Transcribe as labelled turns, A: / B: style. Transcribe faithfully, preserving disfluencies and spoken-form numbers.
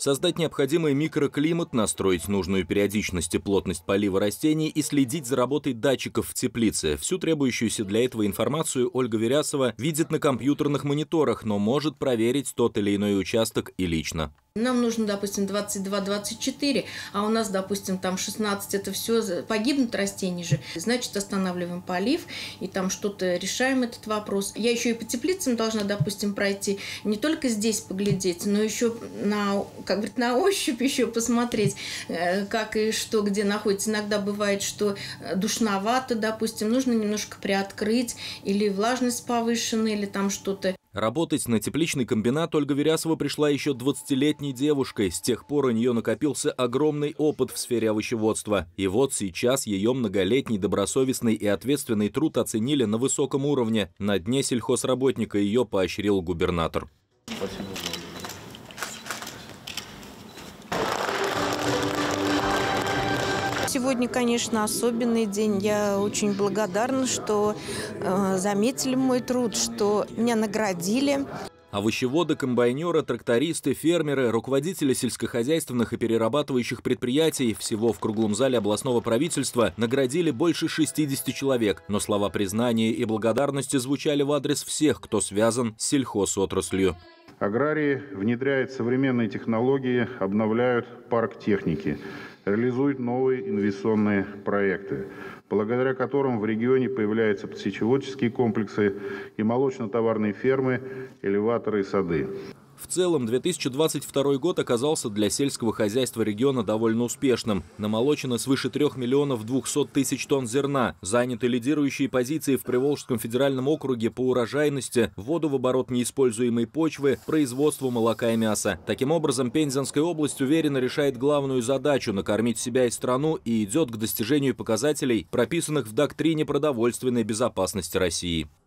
A: Создать необходимый микроклимат, настроить нужную периодичность и плотность полива растений и следить за работой датчиков в теплице. Всю требующуюся для этого информацию Ольга Верясова видит на компьютерных мониторах, но может проверить тот или иной участок и лично.
B: Нам нужно, допустим, двадцать два двадцать четыре, а у нас, допустим, там шестнадцать, это все погибнут растения же. Значит, останавливаем полив и там что-то решаем этот вопрос. Я еще и по теплицам должна, допустим, пройти, не только здесь поглядеть, но еще на, как говорят, на ощупь еще посмотреть, как и что, где находится. Иногда бывает, что душновато, допустим, нужно немножко приоткрыть, или влажность повышена, или там что-то.
A: Работать на тепличный комбинат Ольга Верясова пришла еще двадцатилетней девушкой. С тех пор у нее накопился огромный опыт в сфере овощеводства. И вот сейчас ее многолетний добросовестный и ответственный труд оценили на высоком уровне. На дне сельхозработника ее поощрил губернатор.
C: Спасибо.
D: Сегодня, конечно, особенный день. Я очень благодарна, что э, заметили мой труд, что меня наградили.
A: Овощеводы, комбайнеры, трактористы, фермеры, руководители сельскохозяйственных и перерабатывающих предприятий всего в круглом зале областного правительства наградили больше шестидесяти человек. Но слова признания и благодарности звучали в адрес всех, кто связан с сельхозотраслью.
C: Аграрии внедряют современные технологии, обновляют парк техники, реализуют новые инвестиционные проекты, благодаря которым в регионе появляются подсечеводческие комплексы и молочно-товарные фермы, элеваторы и сады.
A: В целом, две тысячи двадцать второй год оказался для сельского хозяйства региона довольно успешным. Намолочено свыше трех миллионов двухсот тысяч тонн зерна. Заняты лидирующие позиции в Приволжском федеральном округе по урожайности, вводу в оборот неиспользуемой почвы, производству молока и мяса. Таким образом, Пензенская область уверенно решает главную задачу – накормить себя и страну и идет к достижению показателей, прописанных в доктрине продовольственной безопасности России.